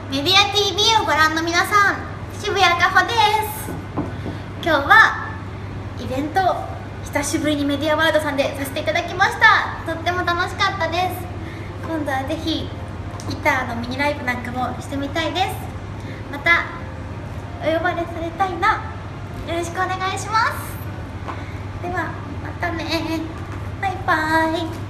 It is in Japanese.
メディア TV をご覧の皆さん、渋谷かほです。今日はイベント久しぶりにメディアワールドさんでさせていただきました。とっても楽しかったです。今度はぜひギターのミニライブなんかもしてみたいです。またお呼ばれされたいな。よろしくお願いします。ではまたね。バイバイ。